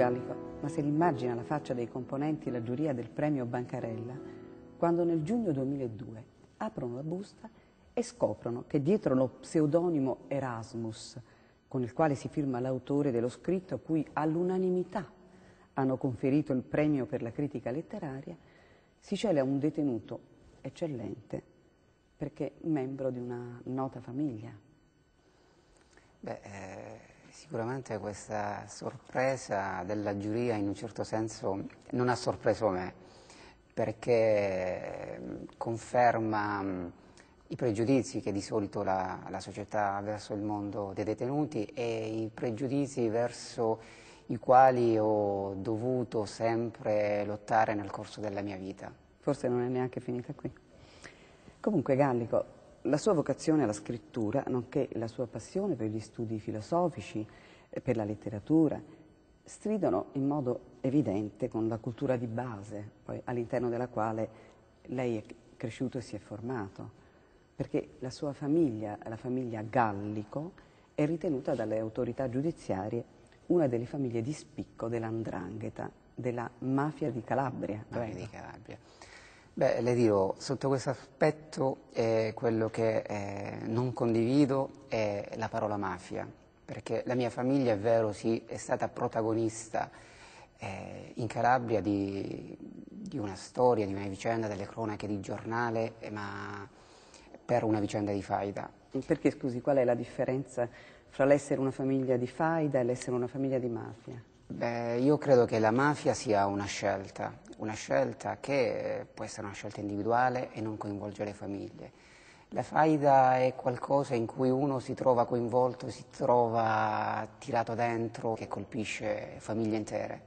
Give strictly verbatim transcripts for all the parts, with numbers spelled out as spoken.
Gallico, ma se l'immagina la faccia dei componenti della giuria del premio Bancarella, quando nel giugno duemiladue aprono la busta e scoprono che dietro lo pseudonimo Erasmus, con il quale si firma l'autore dello scritto a cui all'unanimità hanno conferito il premio per la critica letteraria, si cela un detenuto eccellente perché membro di una nota famiglia. Beh, eh, sicuramente questa sorpresa della giuria in un certo senso non ha sorpreso me, perché conferma i pregiudizi che di solito la, la società ha verso il mondo dei detenuti e i pregiudizi verso i quali ho dovuto sempre lottare nel corso della mia vita. Forse non è neanche finita qui. Comunque Gallico, la sua vocazione alla scrittura, nonché la sua passione per gli studi filosofici, per la letteratura, stridono in modo evidente con la cultura di base, poi all'interno della quale lei è cresciuto e si è formato, perché la sua famiglia, la famiglia Gallico, è ritenuta dalle autorità giudiziarie una delle famiglie di spicco dell'Andrangheta, della mafia di Calabria. Mafia di Calabria. Beh, le dirò, sotto questo aspetto eh, quello che eh, non condivido è la parola mafia, perché la mia famiglia, è vero, sì, è stata protagonista eh, in Calabria di, di una storia, di una vicenda, delle cronache di giornale, eh, ma per una vicenda di faida. Perché, scusi, qual è la differenza fra l'essere una famiglia di faida e l'essere una famiglia di mafia? Beh, io credo che la mafia sia una scelta, una scelta che può essere una scelta individuale e non coinvolge le famiglie. La faida è qualcosa in cui uno si trova coinvolto, si trova tirato dentro, che colpisce famiglie intere.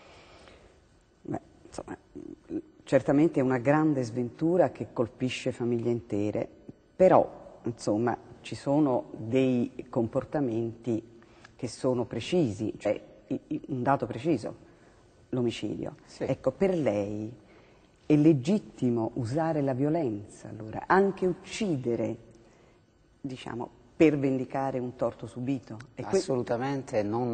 Beh, insomma, certamente è una grande sventura che colpisce famiglie intere, però, insomma, ci sono dei comportamenti che sono precisi, cioè un dato preciso, l'omicidio. Sì. Ecco, per lei è legittimo usare la violenza, allora, anche uccidere, diciamo, per vendicare un torto subito? E Assolutamente, non,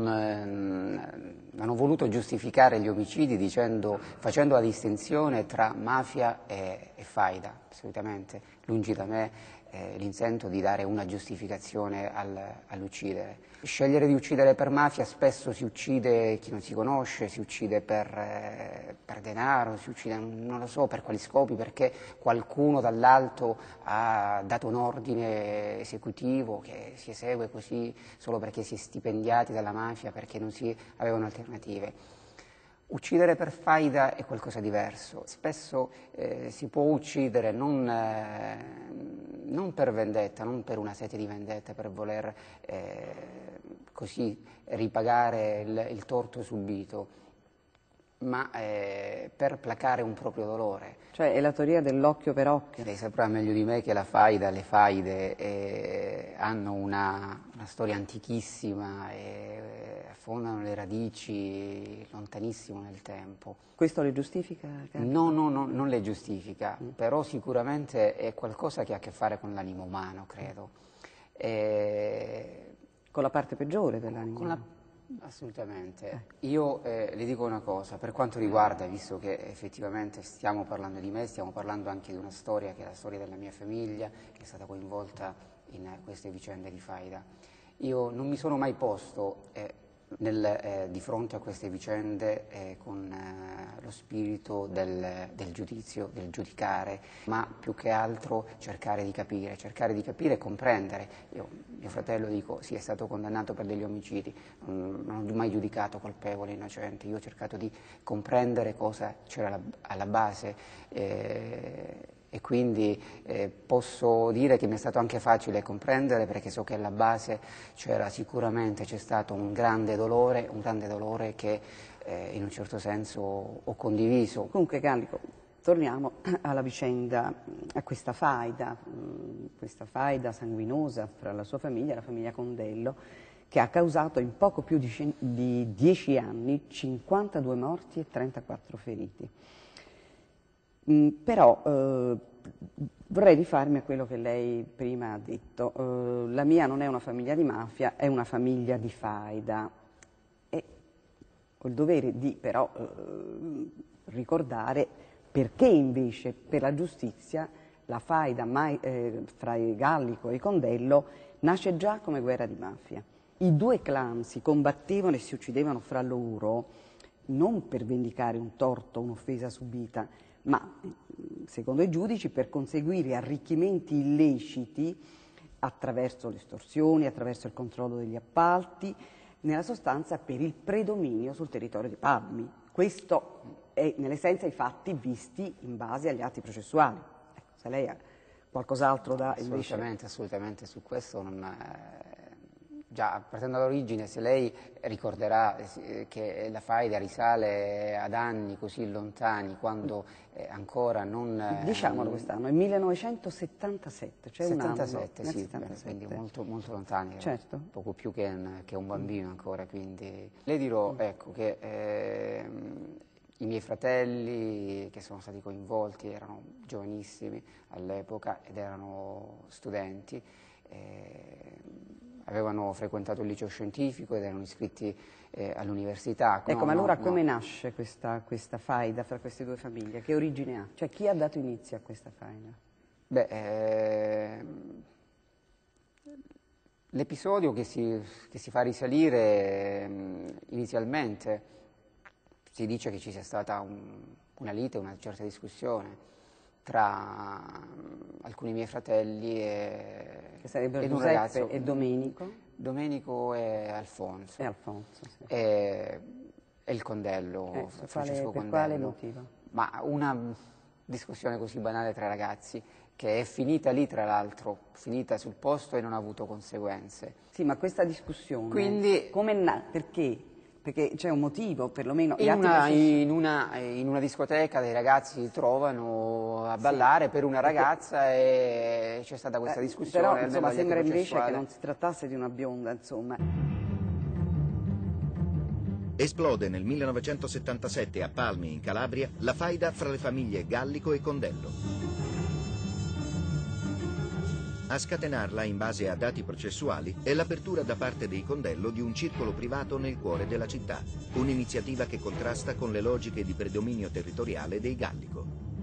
eh, hanno voluto giustificare gli omicidi dicendo, facendo la distinzione tra mafia e, e faida, assolutamente, lungi da me eh, l'intento di dare una giustificazione al, all'uccidere. Scegliere di uccidere per mafia, spesso si uccide chi non si conosce, si uccide per, eh, per denaro, si uccide non lo so per quali scopi, perché qualcuno dall'alto ha dato un ordine esecutivo che si esegue così solo perché si è stipendiati dalla mafia, perché non si avevano alternative. Uccidere per faida è qualcosa di diverso. Spesso eh, si può uccidere non, eh, non per vendetta, non per una sete di vendetta, per voler eh, così ripagare il, il torto subito, ma eh, per placare un proprio dolore. Cioè è la teoria dell'occhio per occhio. Lei saprà meglio di me che la faida, le faide eh, hanno una, una storia antichissima e affondano le radici lontanissimo nel tempo. Questo le giustifica? No, no, no, non le giustifica, mm. però sicuramente è qualcosa che ha a che fare con l'animo umano, credo. E... Con la parte peggiore dell'animo umano? Assolutamente. Io eh, le dico una cosa, per quanto riguarda, visto che effettivamente stiamo parlando di me, stiamo parlando anche di una storia che è la storia della mia famiglia, che è stata coinvolta in queste vicende di faida. Io non mi sono mai posto eh, nel, eh, di fronte a queste vicende eh, con eh, lo spirito del, del giudizio, del giudicare, ma più che altro cercare di capire, cercare di capire e comprendere. Io, mio fratello, dico, sì, è stato condannato per degli omicidi, non, non ho mai giudicato colpevole, innocente, io ho cercato di comprendere cosa c'era alla base eh, e quindi eh, posso dire che mi è stato anche facile comprendere, perché so che alla base c'era sicuramente, c'è stato un grande dolore, un grande dolore che eh, in un certo senso ho condiviso. Comunque Gallico, torniamo alla vicenda, a questa faida, questa faida sanguinosa fra la sua famiglia e la famiglia Condello, che ha causato in poco più di, di dieci anni cinquantadue morti e trentaquattro feriti. Mm, però eh, vorrei rifarmi a quello che lei prima ha detto. Eh, la mia non è una famiglia di mafia, è una famiglia di faida. E col dovere di però eh, ricordare perché invece per la giustizia la faida mai, eh, fra i Gallico e i Condello nasce già come guerra di mafia. I due clan si combattevano e si uccidevano fra loro non per vendicare un torto, un'offesa subita, ma secondo i giudici per conseguire arricchimenti illeciti attraverso le estorsioni, attraverso il controllo degli appalti, nella sostanza per il predominio sul territorio dei Palmi. Questo è nell'essenza i fatti visti in base agli atti processuali. Ecco, se lei ha qualcos'altro da invece... Assolutamente, assolutamente, su questo non... È... Già, partendo dall'origine, se lei ricorderà che la faida risale ad anni così lontani, quando eh, ancora non... Diciamolo quest'anno, è millenovecentosettantasette, cioè settantasette, un anno. Sì, settantasette. quindi molto, molto lontani, certo. Poco più che un, che un bambino ancora, quindi... Le dirò, mm. ecco, che eh, i miei fratelli che sono stati coinvolti erano giovanissimi all'epoca ed erano studenti, eh, avevano frequentato il liceo scientifico ed erano iscritti eh, all'università. Ecco, no, ma allora no, come no. nasce questa, questa faida fra queste due famiglie? Che origine ha? Cioè chi ha dato inizio a questa faida? Beh, eh, l'episodio che si, che si fa risalire eh, inizialmente, si dice che ci sia stata un, una lite, una certa discussione tra alcuni miei fratelli e, che sarebbero ed un Giuseppe ragazzo, e Domenico. Domenico e Alfonso. E Alfonso, sì. E, e il Condello, Eh, Francesco quale, per Condello. quale motivo? Ma una discussione così banale tra ragazzi, che è finita lì tra l'altro, finita sul posto e non ha avuto conseguenze. Sì, ma questa discussione, Quindi, come è nata? Perché? Perché c'è un motivo, perlomeno... In una, in, una, in una discoteca dei ragazzi si trovano a ballare sì, per una ragazza perché, e c'è stata questa discussione. Eh, però, insomma, sembra invece che non si trattasse di una bionda, insomma. Esplode nel millenovecentosettantasette a Palmi, in Calabria, la faida fra le famiglie Gallico e Condello. A scatenarla, in base a dati processuali, è l'apertura da parte dei Condello di un circolo privato nel cuore della città, un'iniziativa che contrasta con le logiche di predominio territoriale dei Gallico.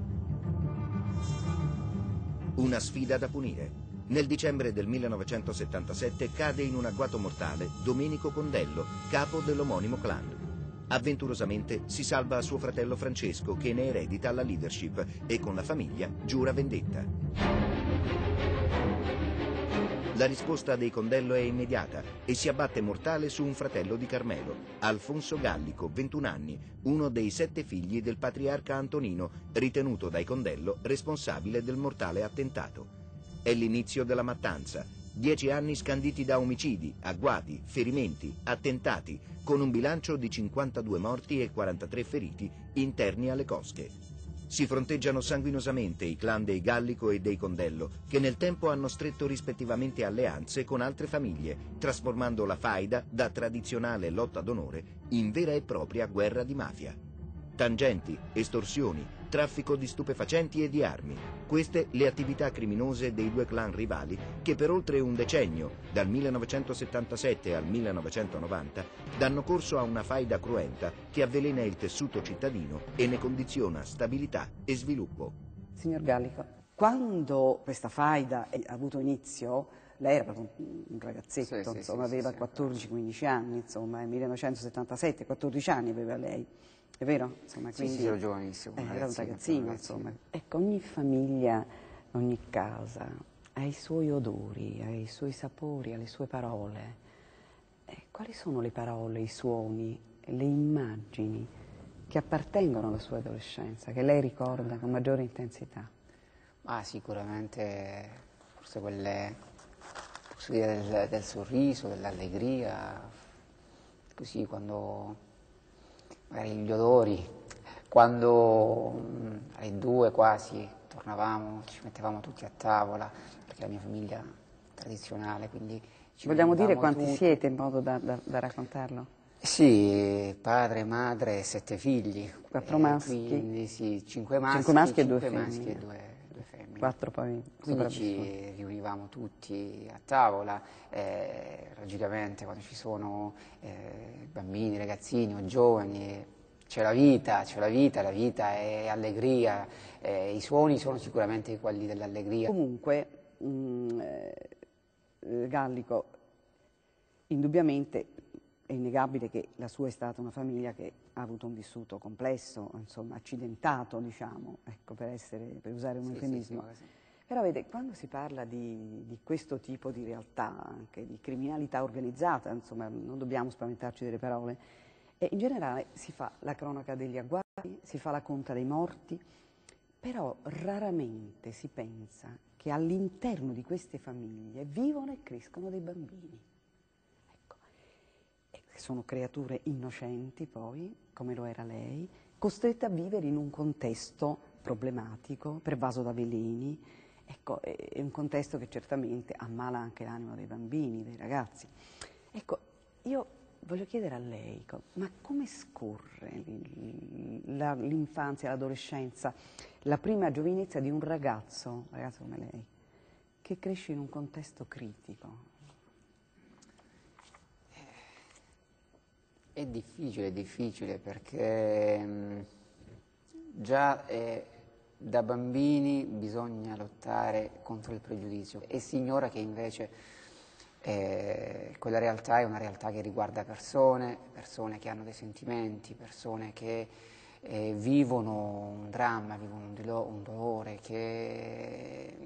Una sfida da punire. Nel dicembre del millenovecentosettantasette cade in un agguato mortale Domenico Condello, capo dell'omonimo clan. Avventurosamente si salva suo fratello Francesco, che ne eredita la leadership e con la famiglia giura vendetta. La risposta dei Condello è immediata e si abbatte mortale su un fratello di Carmelo, Alfonso Gallico, ventuno anni, uno dei sette figli del patriarca Antonino, ritenuto dai Condello responsabile del mortale attentato. È l'inizio della mattanza, dieci anni scanditi da omicidi, agguati, ferimenti, attentati, con un bilancio di cinquantadue morti e quarantatré feriti interni alle cosche. Si fronteggiano sanguinosamente i clan dei Gallico e dei Condello, che nel tempo hanno stretto rispettivamente alleanze con altre famiglie, trasformando la faida da tradizionale lotta d'onore in vera e propria guerra di mafia. Tangenti, estorsioni, traffico di stupefacenti e di armi. Queste le attività criminose dei due clan rivali che per oltre un decennio, dal millenovecentosettantasette al millenovecentonovanta, danno corso a una faida cruenta che avvelena il tessuto cittadino e ne condiziona stabilità e sviluppo. Signor Gallico, quando questa faida ha avuto inizio, lei era proprio un ragazzetto, sì, sì, insomma, sì, aveva sì, quattordici quindici anni, insomma, nel millenovecentosettantasette, quattordici anni aveva lei. È vero? Insomma, quindi, sì, sì, ero giovanissimo. Eh, un era un ragazzino, ragazzino. insomma. Ecco, ogni famiglia, ogni casa ha i suoi odori, ha i suoi sapori, ha le sue parole. Eh, quali sono le parole, i suoni, le immagini che appartengono alla sua adolescenza, che lei ricorda con maggiore intensità? Ah, sicuramente, forse quelle, posso dire, del, del sorriso, dell'allegria, così quando... magari gli odori, quando mh, alle due quasi tornavamo, ci mettevamo tutti a tavola, perché la mia famiglia è tradizionale, quindi ci Vogliamo dire quanti tutti. siete in modo da, da, da raccontarlo? Sì, padre, madre, sette figli. Quattro eh, maschi? Quindi sì, cinque maschi, Cinque maschi e due cinque femmine. maschi e due, due femmine. Quattro poi Quindi ci riunivamo tutti a tavola, eh, logicamente quando ci sono eh, bambini, ragazzini o giovani, c'è la vita, c'è la vita, la vita è allegria, eh, i suoni sono sicuramente quelli dell'allegria. Comunque, mh, eh, Gallico, indubbiamente è innegabile che la sua è stata una famiglia che ha avuto un vissuto complesso, insomma, accidentato, diciamo, ecco, per, essere, per usare un Sì, eufemismo. sì, sì, sì. Però vede, quando si parla di, di questo tipo di realtà, anche di criminalità organizzata, insomma, non dobbiamo spaventarci delle parole, e in generale si fa la cronaca degli agguati, si fa la conta dei morti, però raramente si pensa che all'interno di queste famiglie vivono e crescono dei bambini. Ecco. E sono creature innocenti poi, come lo era lei, costrette a vivere in un contesto problematico, pervaso da veleni. Ecco, è un contesto che certamente ammala anche l'animo dei bambini, dei ragazzi. Ecco, io voglio chiedere a lei, ma come scorre l'infanzia, l'adolescenza, la prima giovinezza di un ragazzo, un ragazzo come lei, che cresce in un contesto critico? È difficile, è difficile perché mh, già eh, da bambini bisogna lottare contro il pregiudizio e si ignora che invece eh, quella realtà è una realtà che riguarda persone, persone che hanno dei sentimenti, persone che eh, vivono un dramma, vivono un, dolo un dolore, che,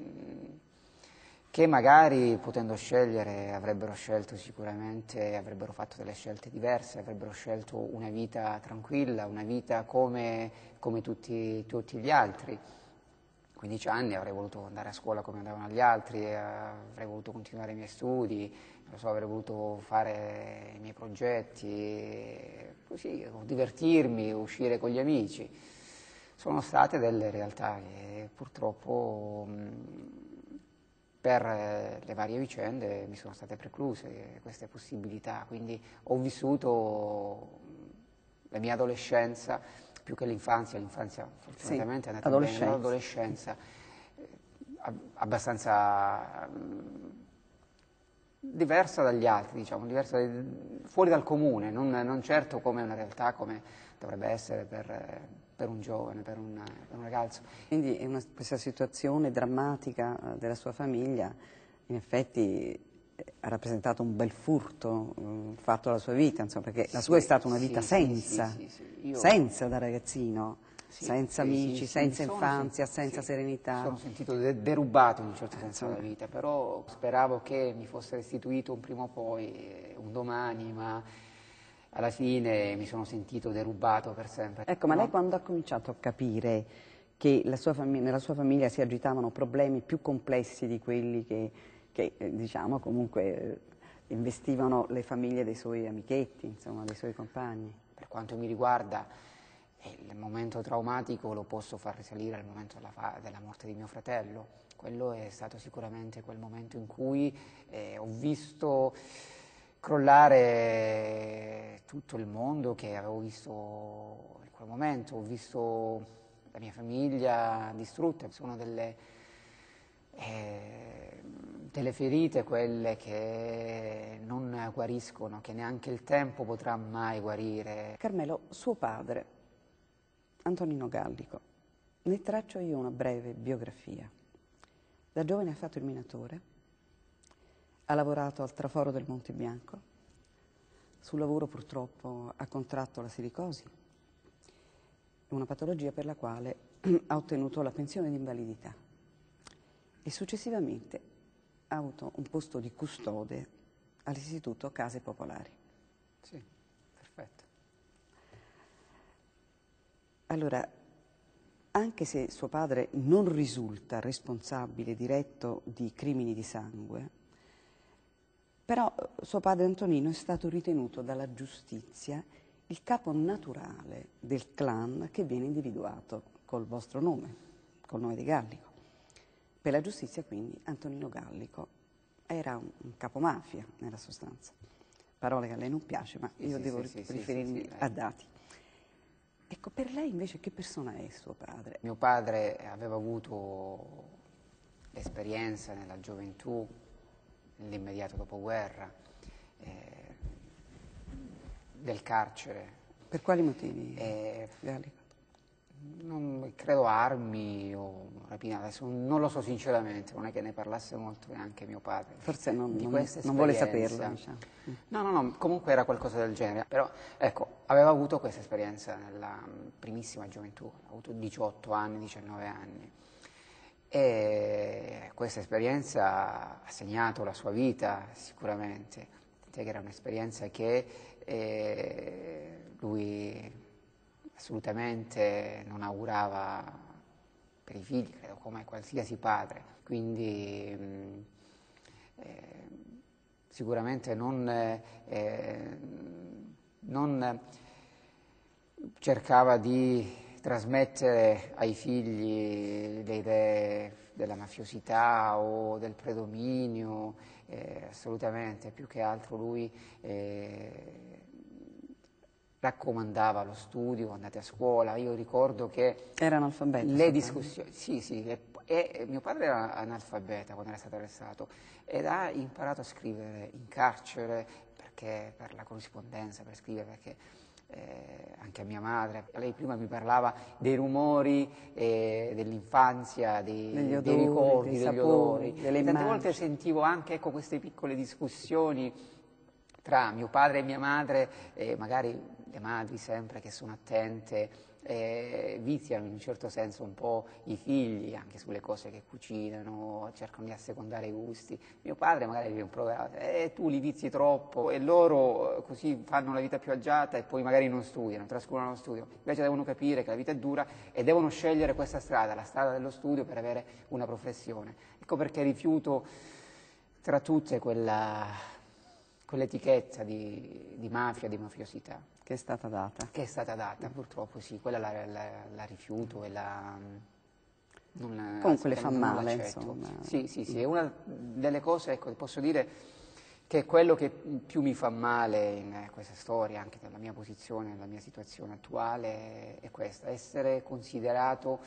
che magari potendo scegliere avrebbero scelto sicuramente, avrebbero fatto delle scelte diverse, avrebbero scelto una vita tranquilla, una vita come, come tutti, tutti gli altri. quindici anni avrei voluto andare a scuola come andavano gli altri, eh, avrei voluto continuare i miei studi, non so, avrei voluto fare i miei progetti, così, divertirmi, uscire con gli amici. Sono state delle realtà che purtroppo mh, per le varie vicende mi sono state precluse queste possibilità, quindi ho vissuto la mia adolescenza più che l'infanzia, l'infanzia fortunatamente sì, è andata bene, però l'adolescenza eh, abbastanza mh, diversa dagli altri, diciamo, diversa, fuori dal comune, non, non certo come una realtà come dovrebbe essere per, per un giovane, per un, per un ragazzo. Quindi è una, questa situazione drammatica della sua famiglia in effetti ha rappresentato un bel furto um, fatto alla sua vita, insomma, perché sì, la sua è stata una vita sì, senza, sì, sì, sì. Io... senza da ragazzino, sì, senza sì, amici, sì, senza sì, infanzia, sono, senza sì, serenità. Mi sono sentito de derubato in un certo senso dalla vita, però speravo che mi fosse restituito un prima o poi, un domani, ma alla fine mi sono sentito derubato per sempre. Ecco, ma no? Lei quando ha cominciato a capire che la sua nella sua famiglia si agitavano problemi più complessi di quelli che che diciamo comunque investivano le famiglie dei suoi amichetti, insomma, dei suoi compagni. Per quanto mi riguarda, il momento traumatico lo posso far risalire al momento della, della morte di mio fratello. Quello è stato sicuramente quel momento in cui eh, ho visto crollare tutto il mondo che avevo visto in quel momento, ho visto la mia famiglia distrutta, sono delle... Eh, delle ferite, quelle che non guariscono, che neanche il tempo potrà mai guarire. Carmelo, suo padre, Antonino Gallico, ne traccio io una breve biografia. Da giovane ha fatto il minatore, ha lavorato al traforo del Monte Bianco, sul lavoro purtroppo ha contratto la silicosi, una patologia per la quale ha ottenuto la pensione di invalidità e successivamente ha avuto un posto di custode all'Istituto Case Popolari. Sì, perfetto. Allora, anche se suo padre non risulta responsabile diretto di crimini di sangue, però suo padre Antonino è stato ritenuto dalla giustizia il capo naturale del clan che viene individuato col vostro nome, col nome di Gallico. Per la giustizia, quindi, Antonino Gallico era un, un capomafia, nella sostanza. Parole che a lei non piace, ma io sì, devo sì, riferirmi sì, sì, a dati. Ecco, per lei invece che persona è suo padre? Mio padre aveva avuto l'esperienza nella gioventù, nell'immediato dopoguerra, eh, del carcere. Per quali motivi, Eh, Gallico? Non credo armi o rapina, adesso non lo so sinceramente, non è che ne parlasse molto neanche mio padre. Forse non, di non, questa non vuole esperienza. saperlo, diciamo. No, no, no, comunque era qualcosa del genere, però ecco, aveva avuto questa esperienza nella primissima gioventù, ha avuto diciotto anni, diciannove anni, e questa esperienza ha segnato la sua vita sicuramente, tant'è che era un'esperienza che eh, lui assolutamente non augurava per i figli, credo, come qualsiasi padre, quindi mh, eh, sicuramente non, eh, non cercava di trasmettere ai figli le idee della mafiosità o del predominio, eh, assolutamente, più che altro lui eh, raccomandava lo studio, andate a scuola. Io ricordo che Era analfabeta? le discussioni, sì, sì, e, e mio padre era analfabeta quando era stato arrestato ed ha imparato a scrivere in carcere perché, per la corrispondenza, per scrivere, perché eh, anche a mia madre, lei prima mi parlava dei rumori eh, dell'infanzia, dei, degli odori, dei ricordi, dei degli sapori, odori. delle Tante immagini. volte sentivo anche, ecco, queste piccole discussioni tra mio padre e mia madre, eh, magari le madri sempre che sono attente, eh, viziano in un certo senso un po' i figli anche sulle cose che cucinano, cercano di assecondare i gusti. Mio padre magari viene un programma, eh, tu li vizi troppo e loro così fanno la vita più agiata e poi magari non studiano, trascurano lo studio. Invece devono capire che la vita è dura e devono scegliere questa strada, la strada dello studio per avere una professione. Ecco perché rifiuto tra tutte quella... quell'etichetta di, di mafia, di mafiosità. Che è stata data. Che è stata data, purtroppo sì, quella la, la, la rifiuto e la... Non, Comunque le fa non male, l'accetto. insomma. Sì, sì, sì, è una delle cose, ecco, posso dire che quello che più mi fa male in questa storia, anche nella mia posizione, nella mia situazione attuale, è questa, essere considerato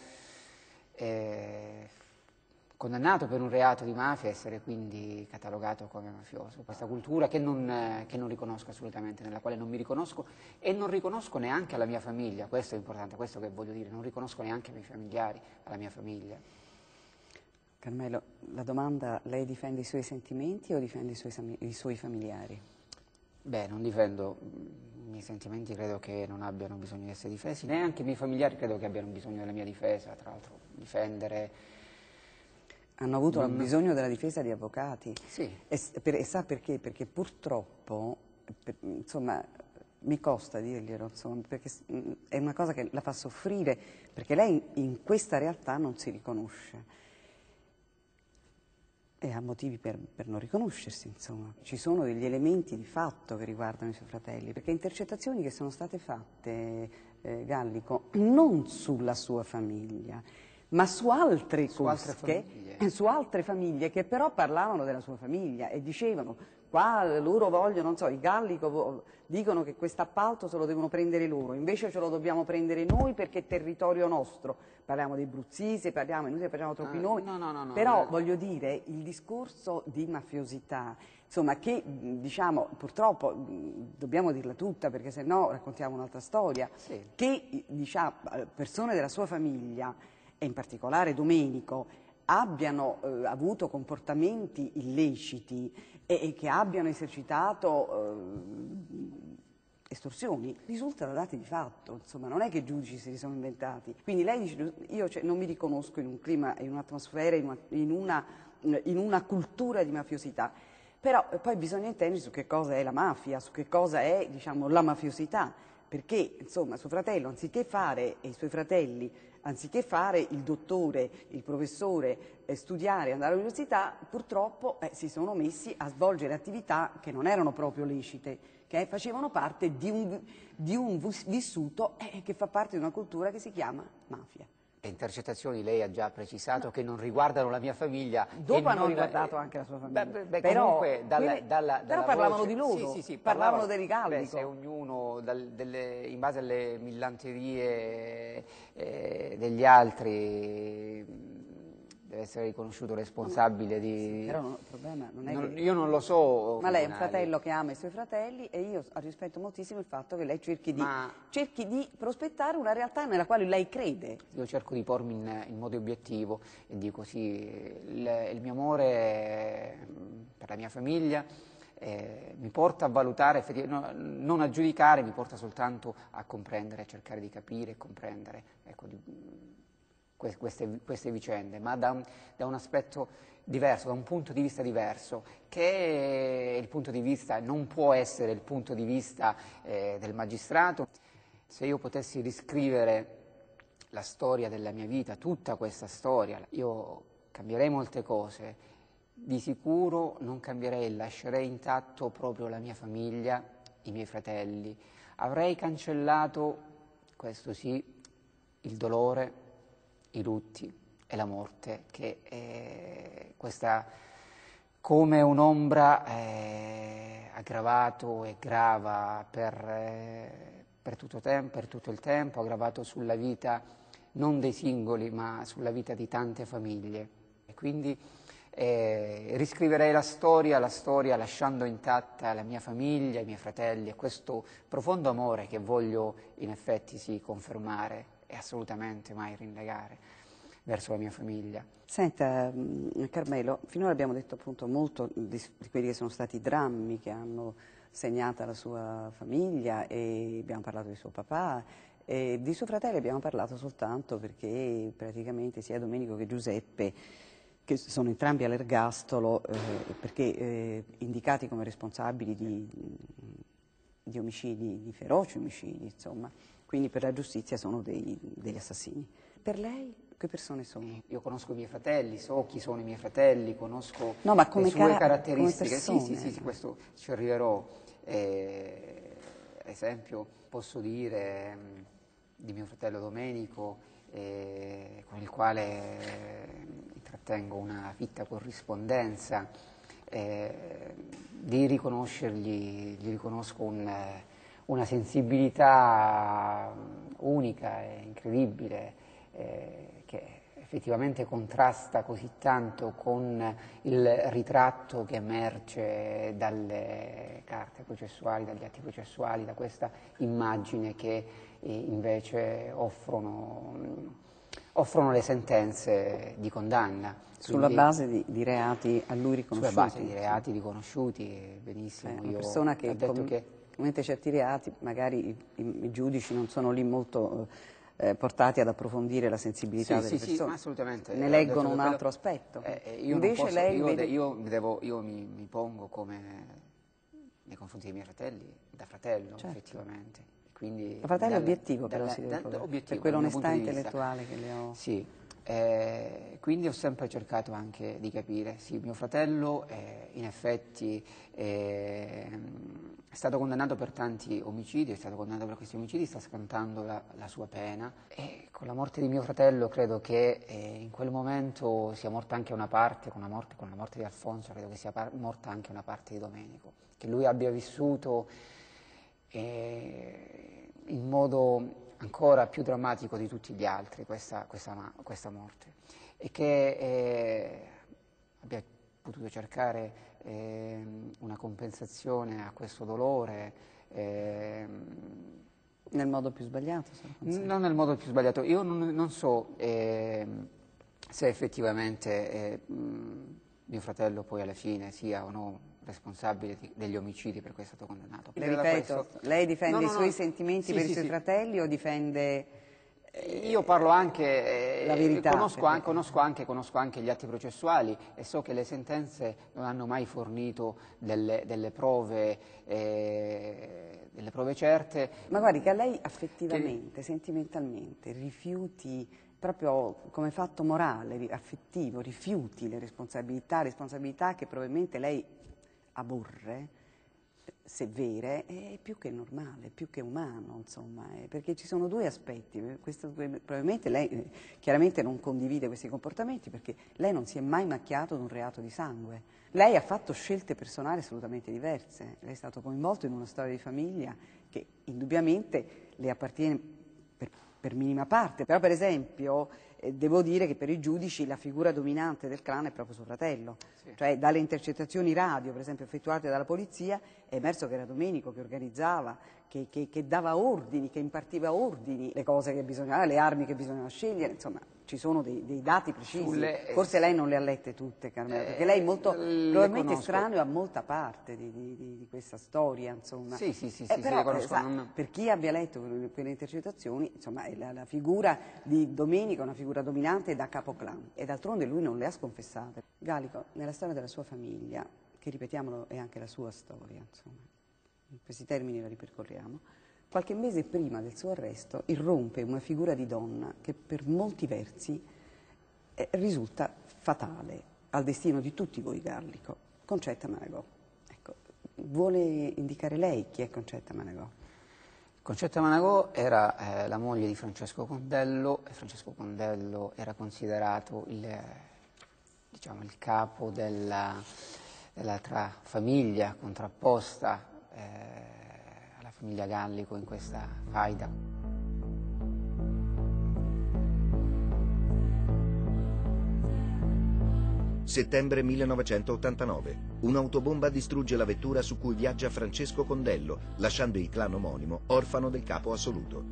eh, condannato per un reato di mafia e essere quindi catalogato come mafioso. Questa cultura che non, eh, che non riconosco assolutamente, nella quale non mi riconosco e non riconosco neanche alla mia famiglia, questo è importante, questo che voglio dire, non riconosco neanche ai miei familiari, alla mia famiglia. Carmelo, la domanda, lei difende i suoi sentimenti o difende i suoi, i suoi familiari? Beh, non difendo i miei sentimenti, credo che non abbiano bisogno di essere difesi, neanche i miei familiari credo che abbiano bisogno della mia difesa, tra l'altro difendere... Hanno avuto non... bisogno della difesa di avvocati. Sì. E, per, e sa perché? Perché purtroppo, per, insomma, mi costa dirglielo, insomma, perché è una cosa che la fa soffrire, perché lei in, in questa realtà non si riconosce. E ha motivi per, per non riconoscersi, insomma. Ci sono degli elementi di fatto che riguardano i suoi fratelli, perché intercettazioni che sono state fatte, eh, Gallico, non sulla sua famiglia, ma su altre su cose, altre famiglie. su altre famiglie che però parlavano della sua famiglia e dicevano, qua loro vogliono, non so, i Gallico dicono che questo appalto se lo devono prendere loro, invece ce lo dobbiamo prendere noi perché è territorio nostro. Parliamo dei bruzzisi, parliamo, noi facciamo troppi Ah, nomi, no, no, no, no, però no. voglio dire, il discorso di mafiosità, insomma, che diciamo, purtroppo dobbiamo dirla tutta perché se no raccontiamo un'altra storia, Sì. che diciamo, persone della sua famiglia, e in particolare Domenico, abbiano eh, avuto comportamenti illeciti e, e che abbiano esercitato eh, estorsioni, risulta da dati di fatto, insomma, non è che i giudici si li sono inventati. Quindi lei dice, io cioè, non mi riconosco in un clima, in un'atmosfera, in una, in, una, in una cultura di mafiosità, però eh, poi bisogna intendere su che cosa è la mafia, su che cosa è, diciamo, la mafiosità, perché, insomma, suo fratello, anziché fare, e i suoi fratelli, anziché fare il dottore, il professore, eh, studiare, andare all'università, purtroppo eh, si sono messi a svolgere attività che non erano proprio lecite, che facevano parte di un, di un vissuto eh, che fa parte di una cultura che si chiama mafia. Le intercettazioni lei ha già precisato no. che non riguardano la mia famiglia. Dopo hanno non, riguardato anche la sua famiglia. Beh, beh, però, comunque, dalla, quelle, dalla, dalla però parlavano voce, di loro, sì, sì, sì, parlavano, parlavano dei Gallico. Beh, se ognuno, dal, delle, in base alle millanterie eh, degli altri, deve essere riconosciuto responsabile di... Sì, però no, il problema non è non, che... Io non lo so. Ma lei è un fratello che ama i suoi fratelli e io rispetto moltissimo il fatto che lei cerchi di, Ma... cerchi di prospettare una realtà nella quale lei crede. Io cerco di pormi in, in modo obiettivo e dico sì, il, il mio amore per la mia famiglia eh, mi porta a valutare, no, non a giudicare, mi porta soltanto a comprendere, a cercare di capire e comprendere, ecco, di, Queste, queste vicende, ma da un, da un aspetto diverso, da un punto di vista diverso, che il punto di vista non può essere il punto di vista eh, del magistrato. Se io potessi riscrivere la storia della mia vita, tutta questa storia, io cambierei molte cose, di sicuro non cambierei, lascerei intatto proprio la mia famiglia, i miei fratelli, avrei cancellato, questo sì, il dolore, i lutti e la morte, che eh, questa come un'ombra eh, ha gravato e grava per, eh, per, tutto tempo, per tutto il tempo, ha gravato sulla vita non dei singoli ma sulla vita di tante famiglie. E quindi eh, riscriverei la storia, la storia lasciando intatta la mia famiglia, i miei fratelli e questo profondo amore che voglio in effetti sì confermare e assolutamente mai rinnegare verso la mia famiglia. Senta, Carmelo, finora abbiamo detto appunto molto di, di quelli che sono stati i drammi che hanno segnata la sua famiglia e abbiamo parlato di suo papà e di suo fratello abbiamo parlato soltanto perché praticamente sia Domenico che Giuseppe, che sono entrambi all'ergastolo eh, perché eh, indicati come responsabili di, di omicidi, di feroci omicidi, insomma. Quindi per la giustizia sono dei, degli assassini. Per lei che persone sono? Io conosco i miei fratelli, so chi sono i miei fratelli, conosco no, ma come le sue cara caratteristiche. Come persone, sì, sì, sì, sì, questo ci arriverò. Eh, ad esempio posso dire mh, di mio fratello Domenico, eh, con il quale eh, intrattengo una fitta corrispondenza, eh, di riconoscergli, gli riconosco un... una sensibilità unica e incredibile eh, che effettivamente contrasta così tanto con il ritratto che emerge dalle carte processuali, dagli atti processuali, da questa immagine che eh, invece offrono, offrono le sentenze di condanna. Sulla Quindi, base di, di reati a lui riconosciuti. Sulla base di reati riconosciuti, benissimo. Eh, una Io persona che, ho detto com che commente certi reati, magari i, i, i giudici non sono lì molto eh, portati ad approfondire la sensibilità sì, delle sì, persone, sì, assolutamente. ne ho leggono un quello, altro aspetto. Eh, io Invece posso, lei io, vede... io, devo, io mi, mi pongo come nei confronti dei miei fratelli, da fratello, certo. Effettivamente. Quindi, da fratello dal, obiettivo dal, però si deve dal, obiettivo, per quell'onestà intellettuale che le ho... Sì, eh, quindi ho sempre cercato anche di capire, sì, mio fratello eh, in effetti eh, è stato condannato per tanti omicidi, è stato condannato per questi omicidi, sta scontando la, la sua pena e con la morte di mio fratello credo che eh, in quel momento sia morta anche una parte, con la morte, con la morte di Alfonso credo che sia morta anche una parte di Domenico, che lui abbia vissuto eh, in modo ancora più drammatico di tutti gli altri questa, questa, questa morte e che eh, abbia potuto cercare eh, una compensazione a questo dolore. Eh, nel modo più sbagliato? Non nel modo più sbagliato. Io non, non so eh, se effettivamente eh, mh, mio fratello poi alla fine sia o no responsabile di, degli omicidi per cui è stato condannato. Le ripeto, lei difende no, no, i suoi no. sentimenti sì, per sì, i suoi sì. fratelli o difende... Io parlo anche, eh, la verità, conosco, anche, conosco, anche, conosco anche gli atti processuali e so che le sentenze non hanno mai fornito delle, delle, prove, eh, delle prove certe. Ma guardi che a lei affettivamente, che... sentimentalmente, rifiuti proprio come fatto morale, affettivo, rifiuti le responsabilità, responsabilità che probabilmente lei aborre, se vere, è più che normale, più che umano, insomma, eh, perché ci sono due aspetti. Questo, probabilmente lei eh, chiaramente non condivide questi comportamenti perché lei non si è mai macchiato di un reato di sangue. Lei ha fatto scelte personali assolutamente diverse, lei è stato coinvolto in una storia di famiglia che indubbiamente le appartiene per, per minima parte, però per esempio eh, devo dire che per i giudici la figura dominante del clan è proprio suo fratello, sì. Cioè dalle intercettazioni radio, per esempio, effettuate dalla polizia, è emerso che era Domenico che organizzava, che, che, che dava ordini, che impartiva ordini, le cose che bisognava, le armi che bisognava scegliere, insomma ci sono dei, dei dati precisi. Sulle, forse lei non le ha lette tutte, Carmela, eh, perché lei è molto, probabilmente estraneo a molta parte di, di, di, di questa storia, insomma. Sì, sì, sì, eh, sì, però, sì, conosco, sa, non... per chi abbia letto quelle intercettazioni, insomma, la, la figura di Domenico è una figura dominante da capoclan, e d'altronde lui non le ha sconfessate. Gallico, nella storia della sua famiglia, che ripetiamolo è anche la sua storia, insomma, in questi termini la ripercorriamo, qualche mese prima del suo arresto irrompe una figura di donna che per molti versi eh, risulta fatale al destino di tutti voi, Gallico, Concetta Managò. Ecco, vuole indicare lei chi è Concetta Managò? Concetta Managò era eh, la moglie di Francesco Condello, e Francesco Condello era considerato il, diciamo, il capo della, dell'altra famiglia contrapposta eh, alla famiglia Gallico in questa faida. Settembre millenovecentottantanove. Un'autobomba distrugge la vettura su cui viaggia Francesco Condello, lasciando il clan omonimo orfano del capo assoluto.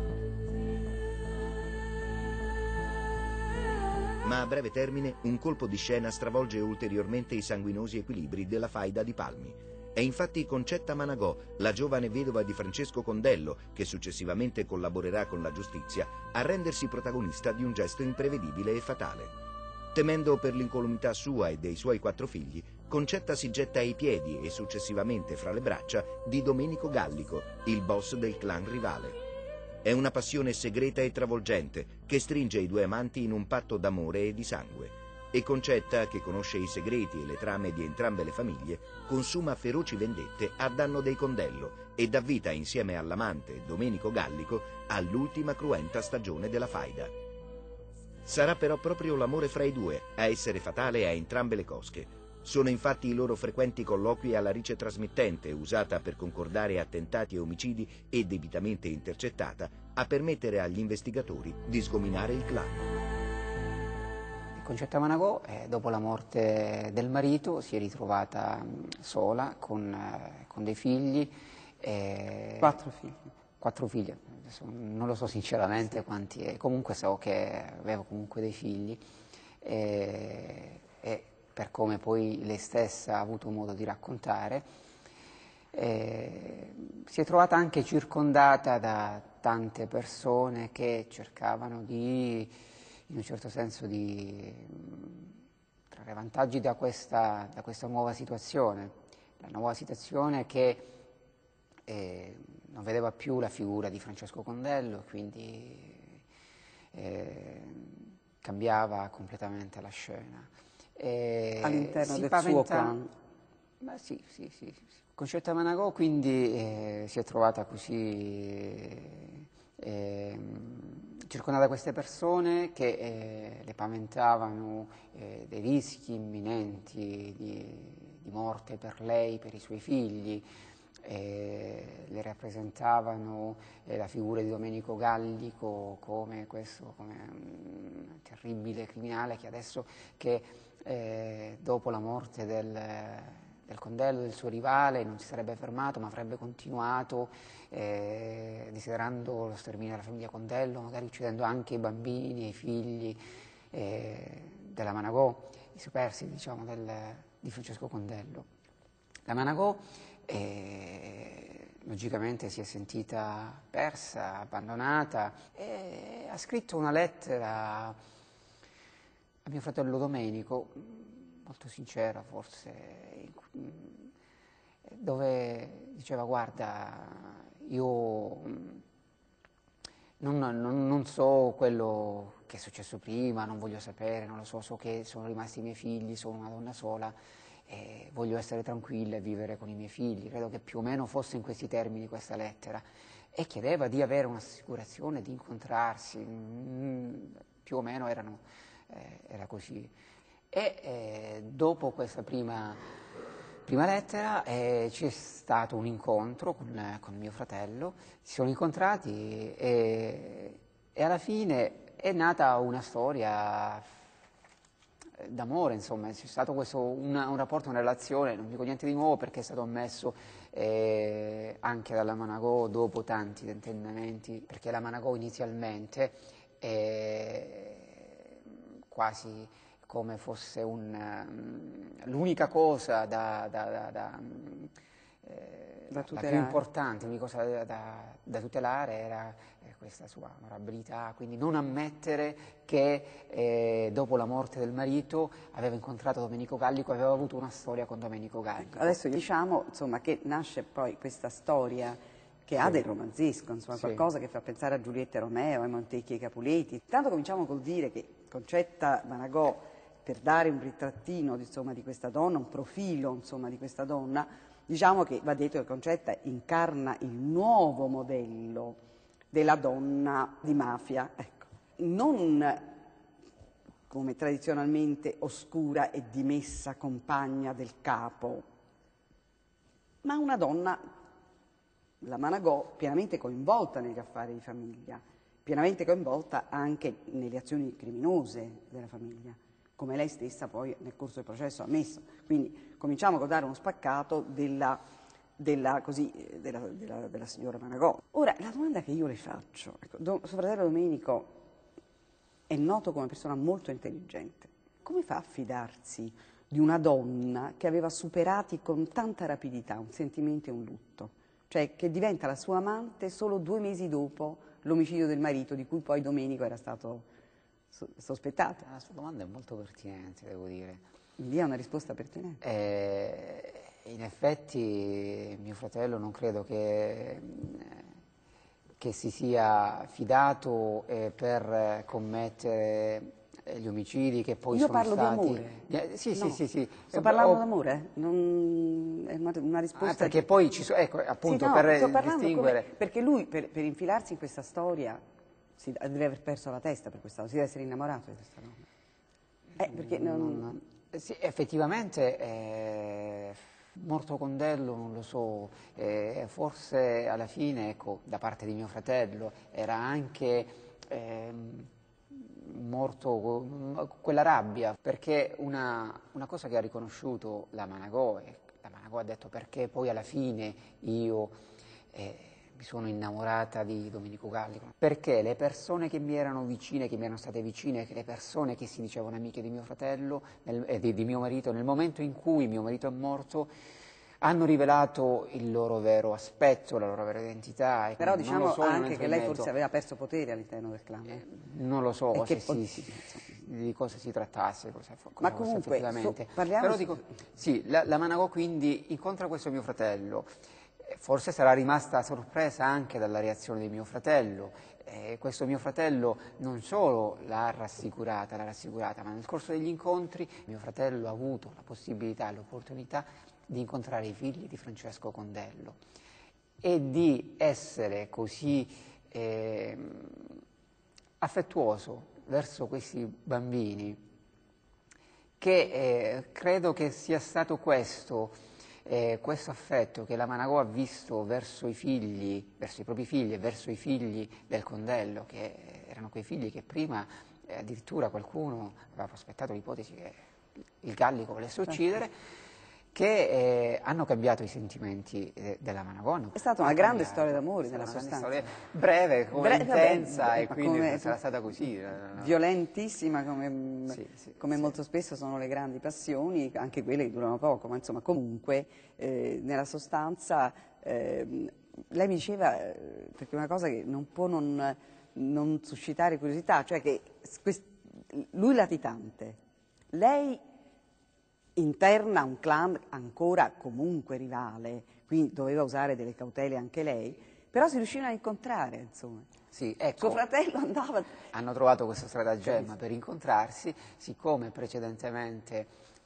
Ma a breve termine un colpo di scena stravolge ulteriormente i sanguinosi equilibri della faida di Palmi. È infatti Concetta Managò, la giovane vedova di Francesco Condello, che successivamente collaborerà con la giustizia, a rendersi protagonista di un gesto imprevedibile e fatale. Temendo per l'incolumità sua e dei suoi quattro figli, Concetta si getta ai piedi e successivamente fra le braccia di Domenico Gallico, il boss del clan rivale. È una passione segreta e travolgente che stringe i due amanti in un patto d'amore e di sangue. E Concetta, che conosce i segreti e le trame di entrambe le famiglie, consuma feroci vendette a danno dei Condello e dà vita insieme all'amante Domenico Gallico all'ultima cruenta stagione della faida. Sarà però proprio l'amore fra i due a essere fatale a entrambe le cosche. Sono infatti i loro frequenti colloqui alla rice trasmittente, usata per concordare attentati e omicidi e debitamente intercettata, a permettere agli investigatori di sgominare il clan. Concetta Managò, eh, dopo la morte del marito, si è ritrovata mh, sola con, eh, con dei figli. Eh, quattro figli. Quattro figli, adesso non lo so sinceramente quanti, è. Comunque so che aveva comunque dei figli eh, e per come poi lei stessa ha avuto modo di raccontare, eh, si è trovata anche circondata da tante persone che cercavano di, in un certo senso, di trarre vantaggi da questa, da questa nuova situazione, la nuova situazione che eh, non vedeva più la figura di Francesco Condello, quindi eh, cambiava completamente la scena. All'interno del paventa... suo clan? Beh, sì, sì, sì, sì. Concetta Managò quindi eh, si è trovata così eh, circondata da queste persone che eh, le paventavano eh, dei rischi imminenti di, di morte per lei, per i suoi figli. Eh, le rappresentavano eh, la figura di Domenico Gallico come questo come un terribile criminale che adesso che eh, dopo la morte del, del Condello, del suo rivale, non si sarebbe fermato ma avrebbe continuato eh, desiderando lo sterminio della famiglia Condello, magari uccidendo anche i bambini e i figli eh, della Managò, i superstiti, diciamo, del, di Francesco Condello. La Managò E, logicamente si è sentita persa, abbandonata e ha scritto una lettera a mio fratello Domenico, molto sincera forse, dove diceva: guarda, io non, non, non so quello che è successo prima, non voglio sapere, non lo so, so che sono rimasti i miei figli, sono una donna sola, e voglio essere tranquilla e vivere con i miei figli. Credo che più o meno fosse in questi termini questa lettera, e chiedeva di avere un'assicurazione, di incontrarsi, mm, più o meno erano, eh, era così. E eh, dopo questa prima, prima lettera eh, c'è stato un incontro con, con mio fratello, si sono incontrati e, e alla fine è nata una storia d'amore, insomma, c'è stato questo, una, un rapporto, una relazione, non dico niente di nuovo perché è stato ammesso eh, anche dalla Managò dopo tanti tentennamenti, perché la Managò inizialmente eh, quasi come fosse l'unica cosa da, da, da, da Eh, da la più importante, l'unica cosa da, da, da tutelare era eh, questa sua onorabilità, quindi non ammettere che eh, dopo la morte del marito aveva incontrato Domenico Gallico, aveva avuto una storia con Domenico Gallico. Ecco, adesso diciamo insomma, che nasce poi questa storia che sì. ha del romanzesco, insomma, sì. qualcosa che fa pensare a Giulietta e Romeo, ai Montecchi e ai Capuleti. Intanto cominciamo col dire che Concetta Managò, per dare un ritrattino insomma, di questa donna, un profilo insomma, di questa donna, diciamo che va detto che Concetta incarna il nuovo modello della donna di mafia, ecco. Non come tradizionalmente oscura e dimessa compagna del capo, ma una donna, la Managò, pienamente coinvolta negli affari di famiglia, pienamente coinvolta anche nelle azioni criminose della famiglia, come lei stessa poi nel corso del processo ha ammesso. Quindi cominciamo a dare uno spaccato della, della, così, della, della, della signora Managò. Ora, la domanda che io le faccio, ecco, do, suo fratello Domenico è noto come persona molto intelligente. Come fa a fidarsi di una donna che aveva superati con tanta rapidità un sentimento e un lutto? Cioè che diventa la sua amante solo due mesi dopo l'omicidio del marito, di cui poi Domenico era stato sospettato. La sua domanda è molto pertinente, devo dire. Mi dia una risposta pertinente. Eh, in effetti mio fratello non credo che, che si sia fidato eh, per commettere gli omicidi che poi Io sono parlo stati... di amore. Eh, sì, no. sì, sì, sì. Sto parlando oh, d'amore? Non... È una, una risposta... Ah, perché poi ci sono... Ecco, appunto, sì, no, per sto parlando distinguere... Come, perché lui, per, per infilarsi in questa storia, si, deve aver perso la testa per questa, si deve essere innamorato di questa donna. Eh, perché non... non sì, effettivamente, eh, morto Condello, non lo so, eh, forse alla fine, ecco, da parte di mio fratello, era anche eh, morto quella rabbia, perché una, una cosa che ha riconosciuto la Managò, e la Managò ha detto perché poi alla fine io... Eh, mi sono innamorata di Domenico Gallico, perché le persone che mi erano vicine, che mi erano state vicine, le persone che si dicevano amiche di mio fratello, nel, eh, di, di mio marito, nel momento in cui mio marito è morto, hanno rivelato il loro vero aspetto, la loro vera identità. Però diciamo non so, anche che lei forse aveva perso potere all'interno del clan. Eh, non lo so se si, si, di cosa si trattasse, cosa, cosa ma comunque, effettivamente. So, parliamo... Però dico, sì, la, la Managò quindi incontra questo mio fratello. Forse sarà rimasta sorpresa anche dalla reazione di mio fratello. Eh, questo mio fratello non solo l'ha rassicurata, l'ha rassicurata, ma nel corso degli incontri mio fratello ha avuto la possibilità, l'opportunità di incontrare i figli di Francesco Condello e di essere così eh, affettuoso verso questi bambini che eh, credo che sia stato questo Eh, questo affetto che la Managò ha visto verso i figli, verso i propri figli e verso i figli del Condello, che erano quei figli che prima eh, addirittura qualcuno aveva prospettato l'ipotesi che il Gallico volesse uccidere, che eh, hanno cambiato i sentimenti eh, della Managò. È stata una grande storia d'amore nella sostanza. Storia breve, come Bre intensa, vabbè, e quindi come, sarà stata così. Violentissima, come, sì, sì, come sì. molto spesso sono le grandi passioni, anche quelle che durano poco, ma insomma comunque eh, nella sostanza eh, lei mi diceva, eh, perché è una cosa che non può non, non suscitare curiosità, cioè che lui latitante, lei interna un clan ancora comunque rivale, quindi doveva usare delle cautele anche lei, però si riuscivano a incontrare, insomma. Sì, ecco, suo fratello andava... Hanno trovato questo stratagemma per incontrarsi, siccome precedentemente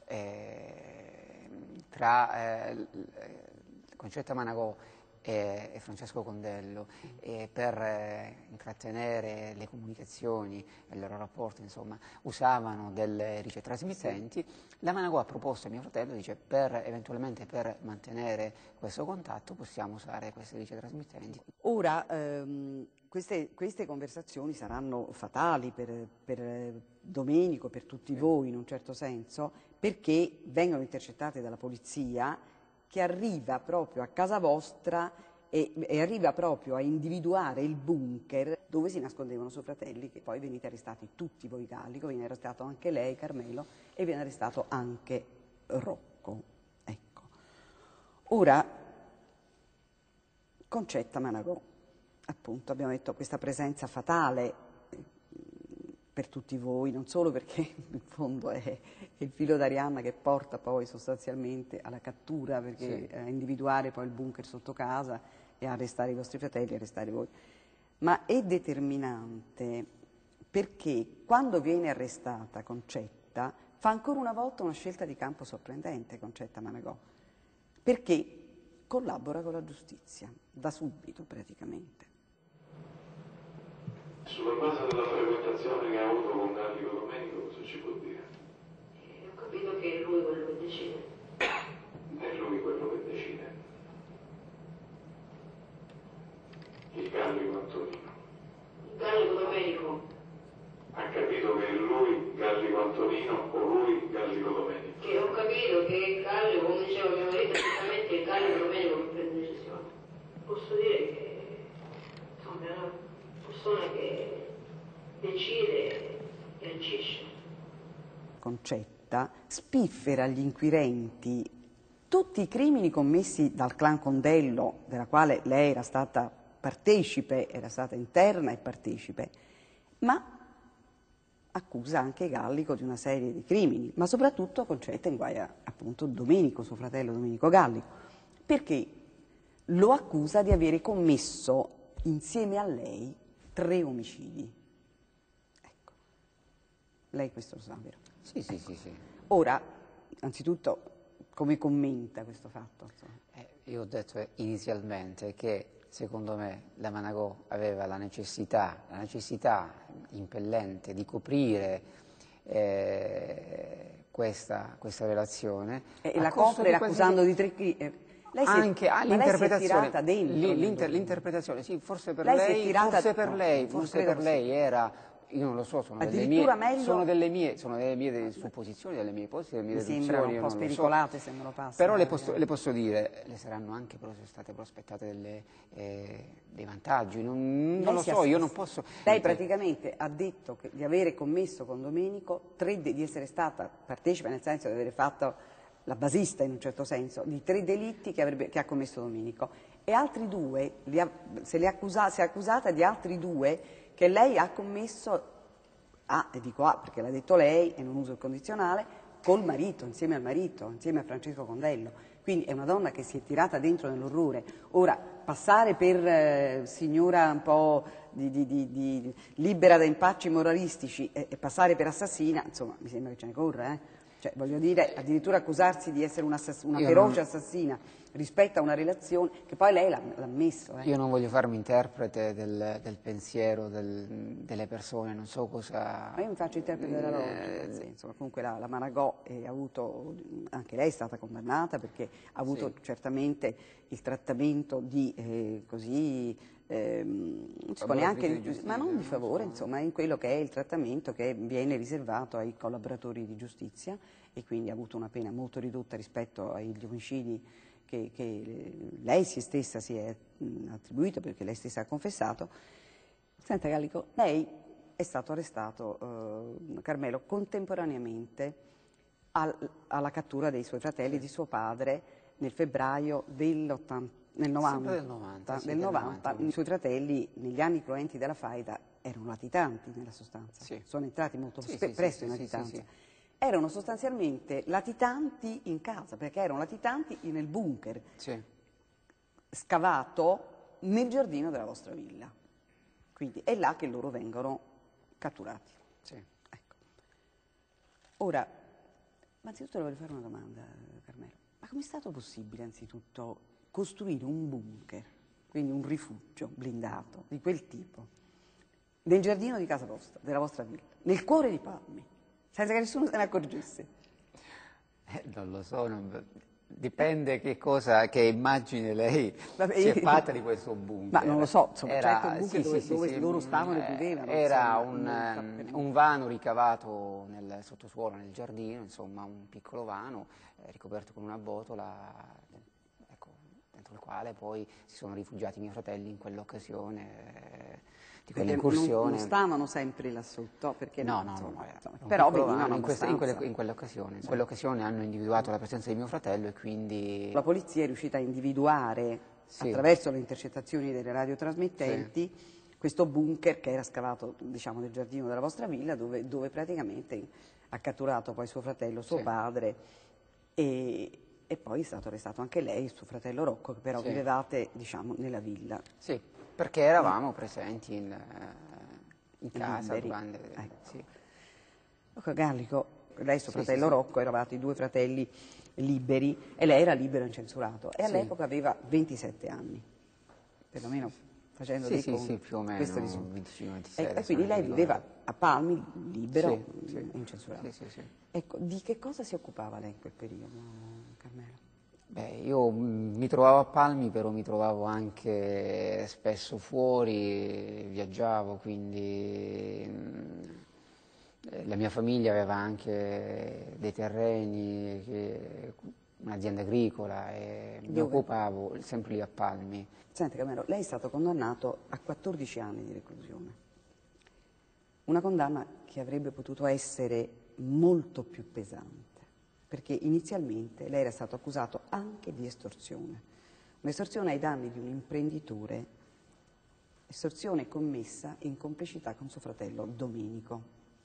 eh, tra eh, Concetta Managò e, e Francesco Condello e per eh, intrattenere le comunicazioni e il loro rapporto, insomma, usavano delle ricetrasmittenti, la Managò ha proposto a mio fratello, dice, per eventualmente per mantenere questo contatto possiamo usare queste ricetrasmittenti. Ora, ehm, queste, queste conversazioni saranno fatali per, per Domenico, per tutti voi in un certo senso, perché vengono intercettate dalla polizia che arriva proprio a casa vostra e, e arriva proprio a individuare il bunker dove si nascondevano suoi fratelli, che poi venite arrestati tutti voi Gallico, viene arrestato anche lei, Carmelo, e viene arrestato anche Rocco. Ecco. Ora, Concetta Managò, appunto, abbiamo detto questa presenza fatale per tutti voi, non solo perché in fondo è il filo d'Arianna che porta poi sostanzialmente alla cattura, perché sì. a individuare poi il bunker sotto casa e a arrestare i vostri fratelli e arrestare voi, ma è determinante perché quando viene arrestata Concetta fa ancora una volta una scelta di campo sorprendente Concetta Managò, perché collabora con la giustizia, da subito praticamente. Sulla base della frequentazione che ha avuto con Gallico Domenico, cosa ci può dire? Eh, ho capito che è lui quello che decide. È lui quello che decide. Il Gallico Antonino. Il Gallico Domenico. Ha capito che è lui Gallico Antonino o lui Gallico Domenico? Che ho capito che il Gallico, come diceva mio marito, giustamente il Gallico Domenico che prende decisioni. Posso dire che insomma è una persona che decide e agisce. Concetta spiffera agli inquirenti tutti i crimini commessi dal clan Condello, della quale lei era stata partecipe, era stata interna e partecipe, ma accusa anche Gallico di una serie di crimini, ma soprattutto Concetta inguaia appunto Domenico, suo fratello Domenico Gallico, perché lo accusa di avere commesso insieme a lei tre omicidi. Ecco, lei questo lo sa, vero? Sì, sì, sì, sì. Ora, anzitutto, come commenta questo fatto? Eh, io ho detto inizialmente che secondo me la Managò aveva la necessità, la necessità impellente di coprire eh, questa, questa relazione. E la copre accusando di tre crimini. Lei anche l'interpretazione, l'interpretazione, sì, forse per lei, lei, tirata, forse per no, lei, forse per lei era, io non lo so, sono delle mie, meglio, sono delle mie, sono delle mie supposizioni, delle mie ipotesi, delle mie mi deduzioni. sembrano un po' spericolate so. Se me lo passa. Però le posso, le posso dire, le saranno anche state prospettate delle, eh, dei vantaggi, non, non lo so, io non posso. Lei praticamente ha detto che, di avere commesso con Domenico, tre, di essere stata partecipe, nel senso di avere fatto la basista in un certo senso, di tre delitti che, avrebbe, che ha commesso Domenico, e altri due, li ha, se, li accusa, se è accusata di altri due che lei ha commesso, ah, e dico ah perché l'ha detto lei e non uso il condizionale, col marito, insieme al marito, insieme a Francesco Condello. Quindi è una donna che si è tirata dentro nell'orrore. Ora, passare per eh, signora un po' di, di, di, di libera da impacci moralistici e, e passare per assassina, insomma, mi sembra che ce ne corra, eh? Cioè, voglio dire, addirittura accusarsi di essere una, una feroce non... assassina rispetto a una relazione che poi lei l'ha ammesso. Eh. Io non voglio farmi interprete del, del pensiero del, delle persone, non so cosa... Ma io mi faccio interprete della logica, eh, insomma, comunque la, la Managò ha avuto, anche lei è stata condannata perché ha avuto sì. certamente il trattamento di eh, così... Eh, non si può neanche, ma non di favore, insomma, in quello che è il trattamento che viene riservato ai collaboratori di giustizia, e quindi ha avuto una pena molto ridotta rispetto agli omicidi che, che lei stessa si è attribuito, perché lei stessa ha confessato. Senta Gallico, lei è stato arrestato, eh, Carmelo, contemporaneamente al, alla cattura dei suoi fratelli e di suo padre nel febbraio dell'ottanta. Nel novanta, del novanta, sì, del novanta, novanta i suoi fratelli negli anni cruenti della faida erano latitanti nella sostanza, sì. sono entrati molto sì, sì, presto sì, in latitanza. Sì, sì, sì. Erano sostanzialmente latitanti in casa, perché erano latitanti nel bunker sì. scavato nel giardino della vostra villa. Quindi è là che loro vengono catturati. Sì. Ecco. Ora, ma anzitutto le voglio fare una domanda, Carmelo. Ma com'è stato possibile anzitutto costruire un bunker, quindi un rifugio blindato di quel tipo, nel giardino di casa vostra, della vostra villa, nel cuore di Palmi, senza che nessuno se ne accorgesse? Eh, non lo so, non... Dipende che cosa, che immagine lei Vabbè, si è io- fatta di questo bunker. Ma non lo so, insomma, Era, certo, un bunker sì, dove, sì, dove sì, loro sì, stavano e eh, vivevano. Era insomma, un, non ehm, sapevo. un vano ricavato nel sottosuolo, nel giardino, insomma un piccolo vano eh, ricoperto con una botola, ecco, dentro il quale poi si sono rifugiati i miei fratelli in quell'occasione, eh, di Perché non, quell'incursione. non stavano sempre là sotto, perché No, non, no, insomma, no, era insomma, un però piccolo venivano vano in, questa- in abbastanza. quelle- in quell'occasione. In quell'occasione hanno individuato la presenza di mio fratello e quindi... La polizia è riuscita a individuare, Sì. attraverso le intercettazioni delle radiotrasmittenti, questo bunker che era scavato, diciamo, nel giardino della vostra villa, dove, dove praticamente ha catturato poi suo fratello, suo Sì. padre, e, e poi è stato arrestato anche lei, suo fratello Rocco, che però Sì. vivevate, diciamo, nella villa. Sì, perché eravamo presenti in, eh, in casa Liberi. durante... Ecco. Sì. Ecco, Gallico, lei e suo Sì, fratello sì, sì. Rocco, eravate i due fratelli liberi e lei era libero e incensurato e Sì. all'epoca aveva ventisette anni, perlomeno facendo Sì, dei sì, conti. sì, più o meno, questo risulta. venticinque, ventisei, E, e adesso quindi non lei ricordo. viveva a Palmi, libero Sì, sì. e incensurato. Sì, sì, sì. Ecco, di che cosa si occupava lei in quel periodo, Carmelo? Beh, io mm, mi trovavo a Palmi, però mi trovavo anche spesso fuori, viaggiavo, quindi mm, eh, la mia famiglia aveva anche dei terreni, che- un'azienda agricola e mi Dove? occupavo sempre lì a Palmi. Senti Carmelo, lei è stato condannato a quattordici anni di reclusione, una condanna che avrebbe potuto essere molto più pesante, perché inizialmente lei era stato accusato anche di estorsione, un'estorsione ai danni di un imprenditore, estorsione commessa in complicità con suo fratello Domenico.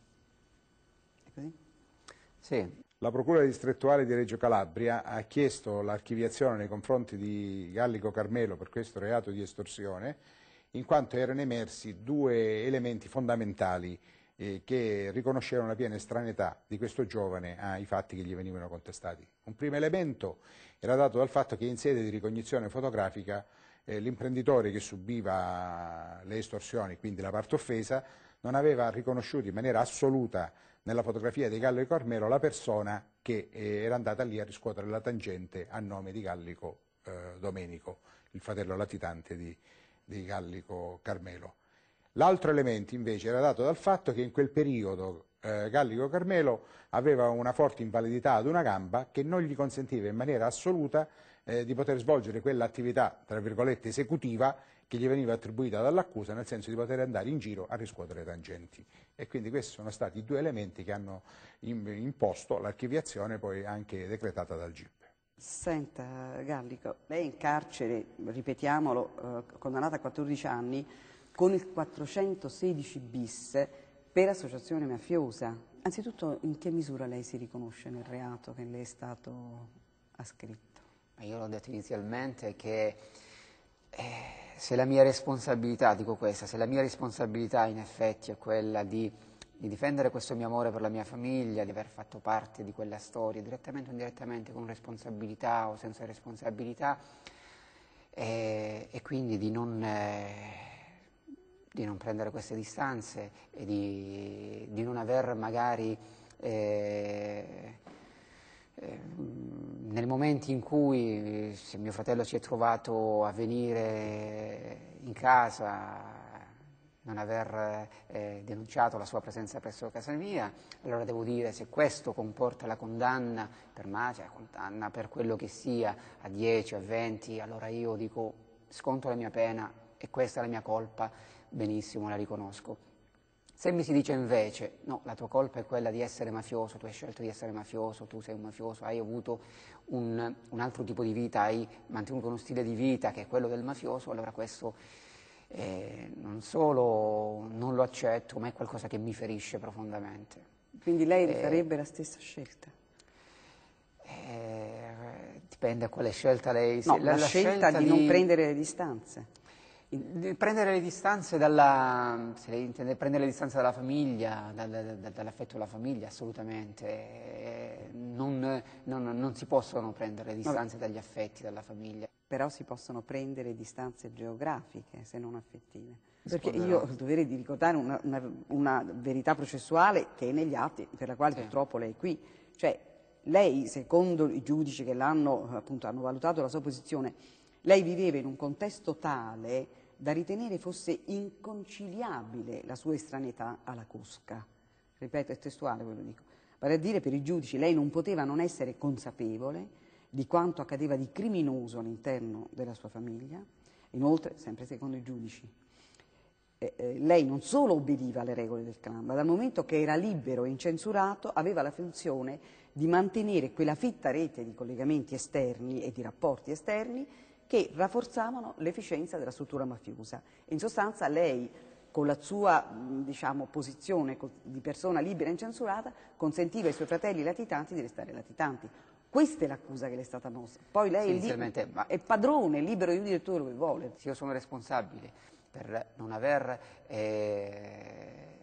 È così? Sì, La Procura distrettuale di Reggio Calabria ha chiesto l'archiviazione nei confronti di Gallico Carmelo per questo reato di estorsione, in quanto erano emersi due elementi fondamentali eh, che riconoscevano la piena estraneità di questo giovane ai fatti che gli venivano contestati. Un primo elemento era dato dal fatto che in sede di ricognizione fotografica eh, l'imprenditore che subiva le estorsioni, quindi la parte offesa, non aveva riconosciuto in maniera assoluta nella fotografia di Gallico Carmelo la persona che eh, era andata lì a riscuotere la tangente a nome di Gallico eh, Domenico, il fratello latitante di, di Gallico Carmelo. L'altro elemento invece era dato dal fatto che in quel periodo eh, Gallico Carmelo aveva una forte invalidità ad una gamba che non gli consentiva in maniera assoluta eh, di poter svolgere quell'attività, tra virgolette, esecutiva che gli veniva attribuita dall'accusa, nel senso di poter andare in giro a riscuotere tangenti. E quindi questi sono stati i due elementi che hanno imposto l'archiviazione poi anche decretata dal G I P. Senta Gallico, lei è in carcere, ripetiamolo, eh, condannata a quattordici anni, con il quattrocentosedici bis per associazione mafiosa. Anzitutto, in che misura lei si riconosce nel reato che le è stato ascritto? io l'ho detto inizialmente che eh, se la mia responsabilità, dico questa, se la mia responsabilità in effetti è quella di, di difendere questo mio amore per la mia famiglia, di aver fatto parte di quella storia, direttamente o indirettamente, con responsabilità o senza responsabilità, eh, e quindi di non... Eh, di non prendere queste distanze e di, di non aver magari eh, eh, nel momento in cui se mio fratello si è trovato a venire in casa, non aver eh, denunciato la sua presenza presso casa mia, allora devo dire se questo comporta la condanna per mafia, la condanna per quello che sia a dieci, a venti, allora io dico sconto la mia pena e questa è la mia colpa. Benissimo, la riconosco. Se mi si dice invece, no, la tua colpa è quella di essere mafioso, tu hai scelto di essere mafioso, tu sei un mafioso, hai avuto un, un altro tipo di vita, hai mantenuto uno stile di vita che è quello del mafioso, allora questo eh, non solo non lo accetto, ma è qualcosa che mi ferisce profondamente. Quindi lei Eh, rifarebbe la stessa scelta? Eh, dipende a quale scelta lei... No, se- la, scelta, di, non prendere le distanze. Di prendere le distanze dalla, se lei intende prendere le distanze dalla famiglia, dal, dal, dall'affetto della famiglia, assolutamente. Eh, non, non, non si possono prendere le distanze Vabbè. dagli affetti, dalla famiglia. Però si possono prendere distanze geografiche, se non affettive. Perché Risponderò. io ho il dovere di ricordare una, una, una verità processuale che è negli atti, per la quale Sì. purtroppo lei è qui. Cioè, lei, secondo i giudici che l'hanno, appunto, hanno valutato la sua posizione, lei viveva in un contesto tale da ritenere fosse inconciliabile la sua estraneità alla cosca. Ripeto, è testuale quello che dico. Vale a dire, per i giudici, lei non poteva non essere consapevole di quanto accadeva di criminoso all'interno della sua famiglia. Inoltre, sempre secondo i giudici, eh, eh, lei non solo obbediva alle regole del clan, ma dal momento che era libero e incensurato aveva la funzione di mantenere quella fitta rete di collegamenti esterni e di rapporti esterni che rafforzavano l'efficienza della struttura mafiosa. In sostanza lei, con la sua, diciamo, posizione di persona libera e incensurata, consentiva ai suoi fratelli latitanti di restare latitanti. Questa è l'accusa che le è stata mossa. Poi lei sì, è, ma... è padrone, libero di dire tutto quello che vuole. Se io sono responsabile per non aver eh,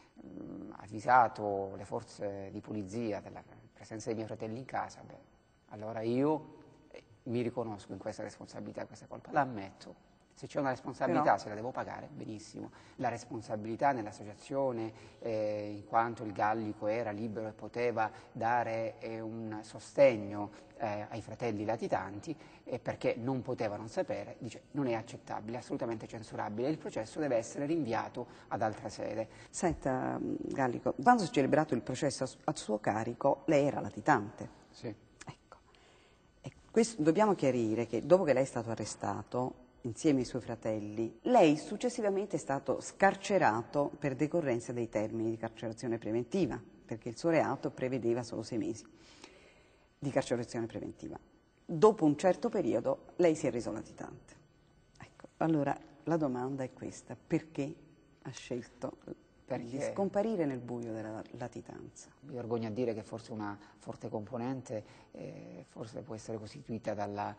avvisato le forze di polizia della presenza dei miei fratelli in casa, beh, allora io mi riconosco in questa responsabilità, questa colpa, l'ammetto. Se c'è una responsabilità, però, se la devo pagare, benissimo. La responsabilità nell'associazione, eh, in quanto il Gallico era libero e poteva dare eh, un sostegno eh, ai fratelli latitanti, eh, perché non potevano sapere, dice, non è accettabile, assolutamente censurabile. Il processo deve essere rinviato ad altra sede. Senta, Gallico, quando si è celebrato il processo a suo carico, lei era latitante. Sì. Questo, dobbiamo chiarire che dopo che lei è stato arrestato, insieme ai suoi fratelli, lei successivamente è stato scarcerato per decorrenza dei termini di carcerazione preventiva, perché il suo reato prevedeva solo sei mesi di carcerazione preventiva. Dopo un certo periodo lei si è reso latitante. Ecco, allora la domanda è questa: perché ha scelto Perché di scomparire nel buio della latitanza? Mi vergogno a dire che forse una forte componente eh, forse può essere costituita dalla,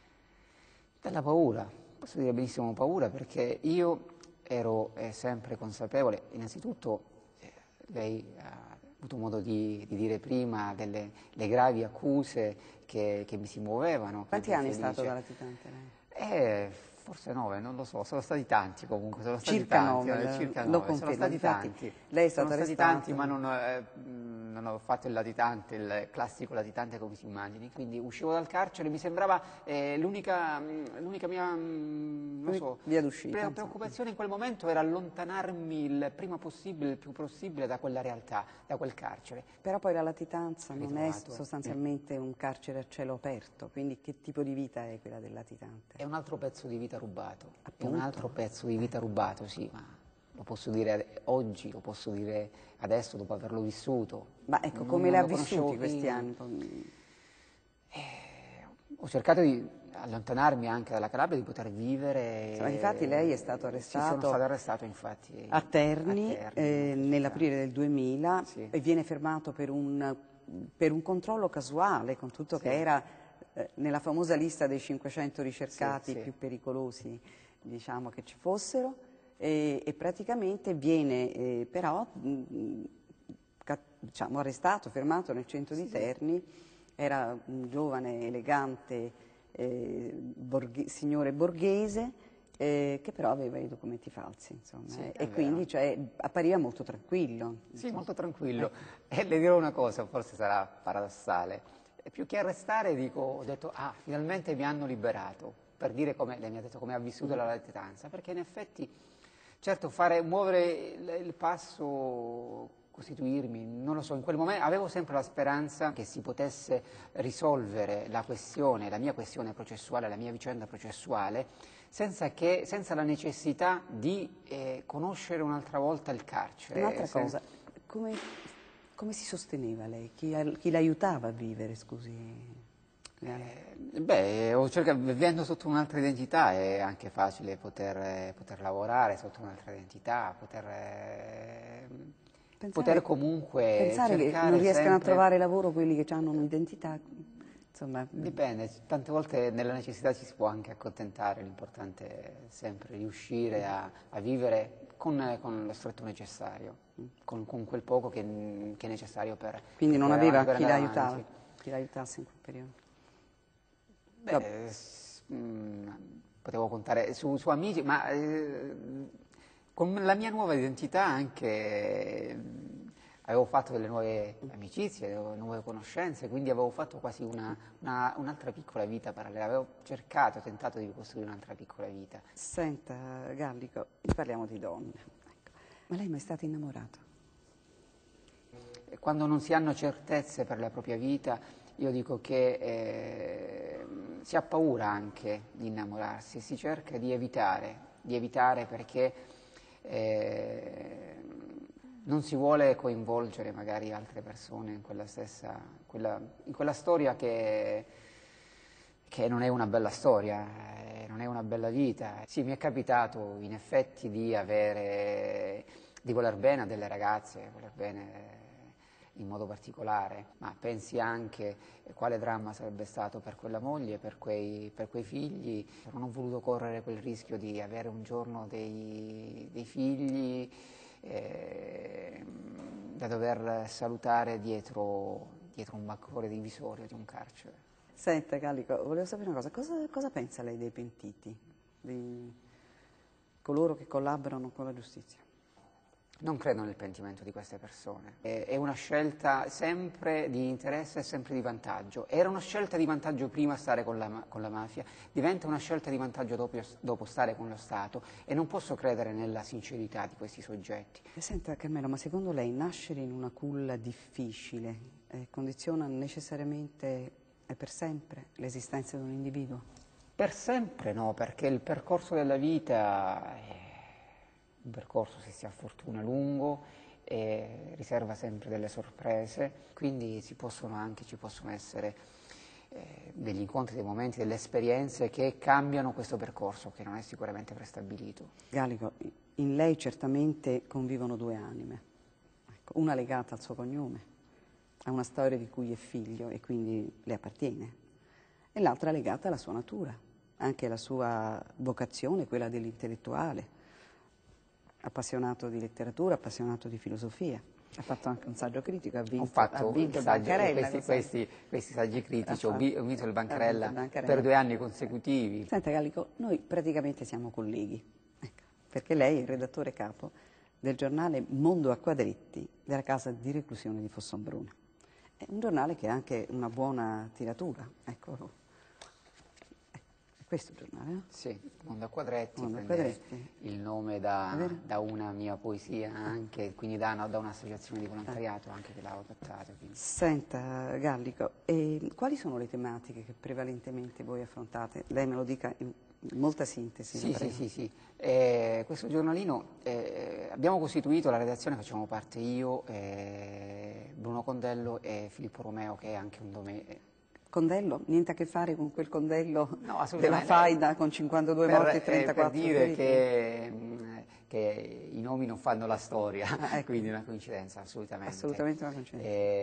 dalla paura. Posso dire benissimo paura, perché io ero eh, sempre consapevole, innanzitutto eh, lei ha avuto modo di, di dire prima delle le gravi accuse che, che mi si muovevano. Quanti anni è stato da latitante lei? Eh, forse nove, non lo so, sono stati tanti comunque, sono stati circa tanti, nove, eh, circa lo nove, confermo. sono stati Infatti, tanti, lei è stato sono stati arrestato. tanti, ma non, eh, non ho fatto il latitante, il classico latitante come si immagini, quindi uscivo dal carcere, mi sembrava eh, l'unica mia, non so, via d'uscita. Preoccupazione in quel momento era allontanarmi il prima possibile, il più possibile da quella realtà, da quel carcere. Però poi la latitanza non è Ritrovato, sostanzialmente un carcere a cielo aperto, quindi che tipo di vita è quella del latitante? È un altro pezzo di vita rubato, Appunto. È un altro pezzo di vita rubato, sì, ma lo posso dire oggi, lo posso dire adesso dopo averlo vissuto. Ma ecco, Non- come non le ha lo conoscevo vissuti questi prima. anni? Eh, ho cercato di allontanarmi anche dalla Calabria, di poter vivere. Sì, ma infatti lei è stato arrestato, Sì, sono stato arrestato infatti a Terni, a Terni, eh, sì, nell'aprile del duemila, Sì. e viene fermato per un, per un controllo casuale, con tutto Sì. che era eh, nella famosa lista dei cinquecento ricercati Sì, sì. più pericolosi, diciamo, che ci fossero, e, e praticamente viene eh, però mh, ca- diciamo, arrestato, fermato nel centro Sì, di sì. Terni. Era un giovane, elegante eh, borghe- signore borghese, eh, che però aveva i documenti falsi, insomma, Sì, eh, è e quindi, cioè, appariva molto tranquillo. Sì, molto tranquillo. E le dirò una cosa, forse sarà paradossale. E più che arrestare, dico, ho detto, ah, finalmente mi hanno liberato, per dire come, lei mi ha detto come ha vissuto la latitanza, perché in effetti, certo, fare, muovere il, il passo, costituirmi, non lo so, in quel momento avevo sempre la speranza che si potesse risolvere la questione, la mia questione processuale, la mia vicenda processuale, senza, che, senza la necessità di eh, conoscere un'altra volta il carcere. Un'altra Sen- cosa, come, come si sosteneva lei? Chi, chi l'aiutava a vivere, scusi? Eh, beh, ho cercato, vivendo sotto un'altra identità è anche facile poter, poter lavorare sotto un'altra identità, poter, eh, Pensare, poter comunque pensare che cercare non riescano sempre- a trovare lavoro quelli che hanno un'identità, insomma. Dipende, tante volte nella necessità ci si può anche accontentare, l'importante è sempre riuscire a, a vivere con, con lo stretto necessario, con, con quel poco che, che è necessario per... Quindi non per aveva per chi andare l'aiutava, avanti. chi l'aiutasse in quel periodo. Beh, s- mh, potevo contare su, su amici, ma eh, con la mia nuova identità anche, avevo fatto delle nuove amicizie, delle nuove conoscenze, quindi avevo fatto quasi una, una, un'altra piccola vita parallela, avevo cercato, tentato di costruire un'altra piccola vita. Senta, Gallico, parliamo di donne, ecco. Ma lei è mai stato innamorato? Quando non si hanno certezze per la propria vita, io dico che eh, si ha paura anche di innamorarsi, si cerca di evitare, di evitare perché eh, non si vuole coinvolgere magari altre persone in quella stessa, quella, in quella storia che, che non è una bella storia, eh, non è una bella vita. Sì, mi è capitato in effetti di avere, di voler bene a delle ragazze, voler bene in modo particolare, ma pensi anche quale dramma sarebbe stato per quella moglie, per quei, per quei figli. Non ho voluto correre quel rischio di avere un giorno dei, dei figli eh, da dover salutare dietro, dietro un bancone divisorio di un carcere. Senta, Gallico, volevo sapere una cosa, cosa, cosa pensa lei dei pentiti, di coloro che collaborano con la giustizia? Non credo nel pentimento di queste persone, è una scelta sempre di interesse e sempre di vantaggio. Era una scelta di vantaggio prima stare con la, con la mafia, diventa una scelta di vantaggio dopo, dopo stare con lo Stato e non posso credere nella sincerità di questi soggetti. Senta Carmelo, ma secondo lei nascere in una culla difficile eh, condiziona necessariamente e per sempre l'esistenza di un individuo? Per sempre no, perché il percorso della vita è un percorso, se si ha fortuna, lungo e riserva sempre delle sorprese, quindi si possono anche, ci possono essere eh, degli incontri, dei momenti, delle esperienze che cambiano questo percorso, che non è sicuramente prestabilito. Gallico, in lei certamente convivono due anime, ecco, una legata al suo cognome, a una storia di cui è figlio e quindi le appartiene, e l'altra legata alla sua natura, anche alla sua vocazione, quella dell'intellettuale, appassionato di letteratura, appassionato di filosofia. Ha fatto anche un saggio critico, ha vinto, ho fatto ha vinto il saggi, Bancarella. Questi, questi, questi saggi critici, ho, vi, ho vinto il Bancarella, il Bancarella per due anni consecutivi. Senta Gallico, noi praticamente siamo colleghi, ecco, perché lei è il redattore capo del giornale Mondo a Quadretti della casa di reclusione di Fossombrone. È un giornale che ha anche una buona tiratura, ecco. Questo giornale, no? Sì, Mondo a Quadretti, Mondo a prende Quadretti. il nome da, da una mia poesia anche, quindi da, no, da un'associazione di volontariato anche che l'ha adottata. Quindi. Senta Gallico, e quali sono le tematiche che prevalentemente voi affrontate? Lei me lo dica in molta sintesi. Sì, sì, sì, sì. Eh, questo giornalino, eh, abbiamo costituito la redazione, facciamo parte io, eh, Bruno Condello e Filippo Romeo, che è anche un nome... Condello? Niente a che fare con quel Condello no, della faida con cinquantadue per, morti e trentaquattro eh, per dire feriti? che, che i nomi non fanno la storia, ah, ecco. Quindi è una coincidenza, assolutamente. Assolutamente una coincidenza.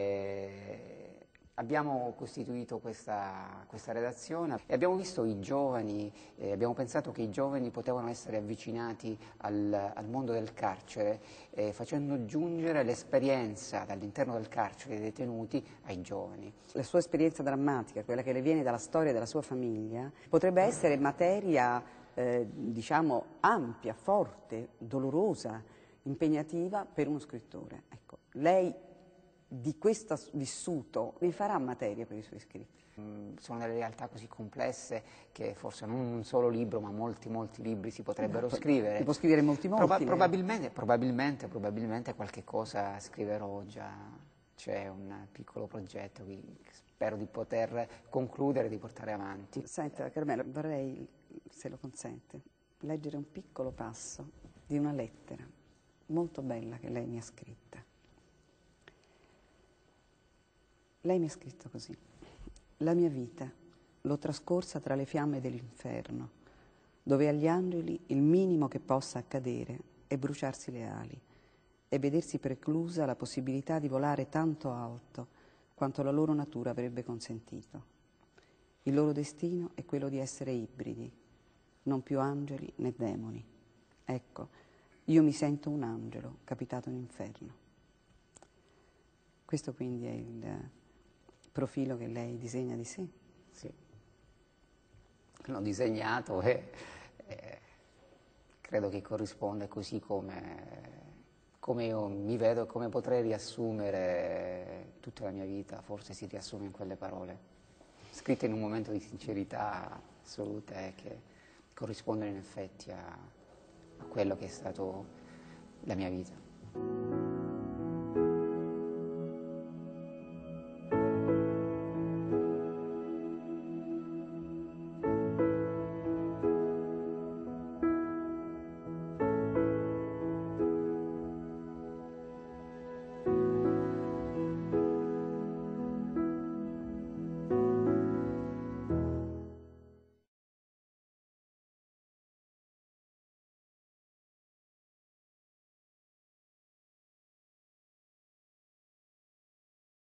E abbiamo costituito questa, questa redazione e abbiamo visto i giovani, eh, abbiamo pensato che i giovani potevano essere avvicinati al, al mondo del carcere eh, facendo giungere l'esperienza dall'interno del carcere dei detenuti ai giovani. La sua esperienza drammatica, quella che le viene dalla storia della sua famiglia, potrebbe essere materia, eh, diciamo, ampia, forte, dolorosa, impegnativa per uno scrittore. Ecco, lei di questo vissuto ne farà materia per i suoi scritti? Mm, sono delle realtà così complesse che forse non un solo libro, ma molti, molti libri si potrebbero no, scrivere. Si può scrivere molti, molti. Proba probabilmente, probabilmente, probabilmente qualche cosa scriverò già. C'è un piccolo progetto che spero di poter concludere, di portare avanti. Senta, Carmelo, vorrei, se lo consente, leggere un piccolo passo di una lettera molto bella che lei mi ha scritta. Lei mi ha scritto così: la mia vita l'ho trascorsa tra le fiamme dell'inferno, dove agli angeli il minimo che possa accadere è bruciarsi le ali e vedersi preclusa la possibilità di volare tanto alto quanto la loro natura avrebbe consentito. Il loro destino è quello di essere ibridi, non più angeli né demoni. Ecco, io mi sento un angelo capitato in inferno. Questo quindi è il profilo che lei disegna di sé? Sì, l'ho disegnato e, e credo che corrisponda così come, come io mi vedo e come potrei riassumere tutta la mia vita, forse si riassume in quelle parole, scritte in un momento di sincerità assoluta e che corrispondono in effetti a, a quello che è stato la mia vita.